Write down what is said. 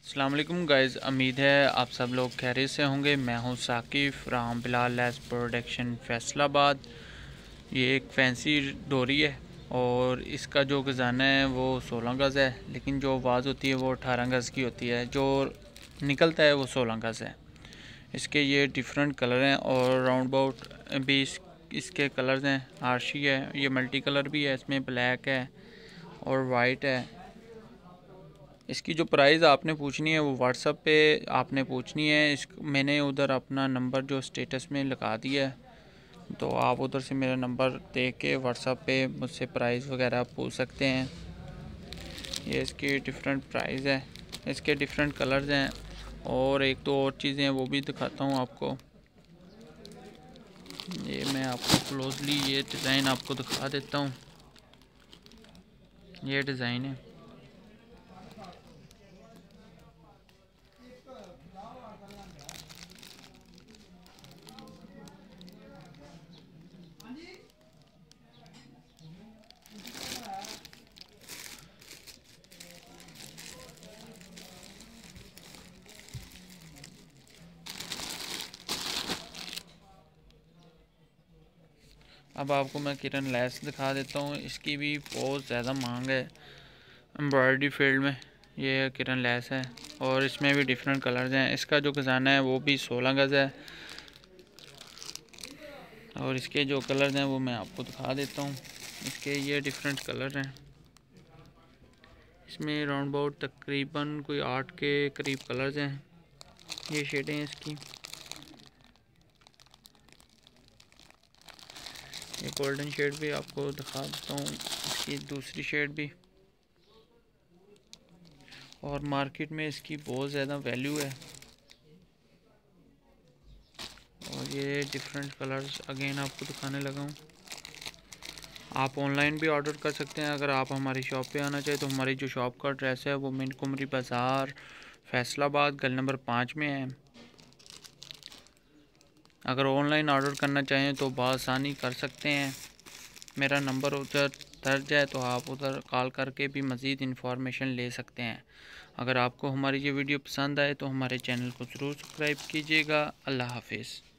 अस्सलाम वालेकुम गाइज़, उम्मीद है आप सब लोग खैरियत से होंगे। मैं हूं साकिब फ्राम बिलाल लेस प्रोडक्शन फैसलाबाद। ये एक फैंसी डोरी है और इसका जो खजाना है वो 16 गज़ है, लेकिन जो आवाज़ होती है वो 18 गज़ की होती है। जो निकलता है वो 16 गज़ है। इसके ये डिफरेंट कलर हैं और राउंड अबाउट भी इसके कलर्स हैं। आर्शी है, ये मल्टी कलर भी है, इसमें ब्लैक है और वाइट है। इसकी जो प्राइस आपने पूछनी है वो व्हाट्सएप पे आपने पूछनी है। मैंने उधर अपना नंबर जो स्टेटस में लगा दिया है, तो आप उधर से मेरा नंबर दे के व्हाट्सएप पे मुझसे प्राइस वगैरह पूछ सकते हैं। ये इसकी डिफरेंट प्राइस है, इसके डिफरेंट कलर्स हैं और एक दो और चीज़ें हैं वो भी दिखाता हूँ आपको। ये मैं आपको क्लोजली ये डिज़ाइन आपको दिखा देता हूँ। ये डिज़ाइन है। अब आपको मैं किरण लेस दिखा देता हूँ। इसकी भी बहुत ज़्यादा मांग है एम्ब्रॉयडरी फील्ड में। ये किरण लेस है और इसमें भी डिफरेंट कलर्स हैं। इसका जो खजाना है वो भी 16 गज़ है और इसके जो कलर्स हैं वो मैं आपको दिखा देता हूँ। इसके ये डिफरेंट कलर हैं। इसमें राउंड अबाउट तकरीबन कोई 8 के करीब कलर्स हैं। ये शेडें हैं इसकी। ये गोल्डन शेड भी आपको दिखा देता हूँ, इसकी दूसरी शेड भी। और मार्केट में इसकी बहुत ज़्यादा वैल्यू है। और ये डिफरेंट कलर्स अगेन आपको दिखाने लगा हूँ। आप ऑनलाइन भी ऑर्डर कर सकते हैं। अगर आप हमारी शॉप पे आना चाहें तो हमारी जो शॉप का एड्रेस है वो मिंट कुमरी बाज़ार फैसलाबाद गली नंबर 5 में है। अगर ऑनलाइन ऑर्डर करना चाहें तो बआसानी कर सकते हैं। मेरा नंबर उधर दर्ज है, तो आप उधर कॉल करके भी मज़ीद इंफॉर्मेशन ले सकते हैं। अगर आपको हमारी ये वीडियो पसंद आए तो हमारे चैनल को ज़रूर सब्सक्राइब कीजिएगा। अल्लाह हाफिज़।